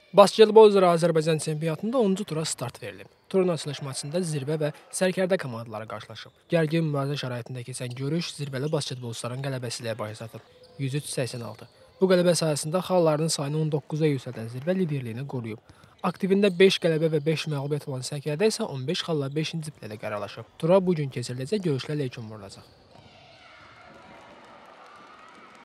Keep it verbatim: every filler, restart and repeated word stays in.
Basketbol üzrə Azərbaycan çempionatında onuncu tura start verilib. Turun açılış maçında Zirvə və Sərkərdə komandaları qarşılaşıb. Gərgin mübarizə şəraitində keçən görüş Zirvəli basketbolçuların qələbəsi ilə başa çatıb. yüz üç səksən altı. Bu qələbə sayəsində xallarının sayını on doqquza yüksəldən Zirvə liderliyini qoruyub. Aktivində beş qələbə və beş məğlubiyyət olan Sərkərdə isə on beş xalla beşinci pillədə qərarlaşıb. Tura bu gün keçiriləcək görüşlərlə yekun vurulacaq.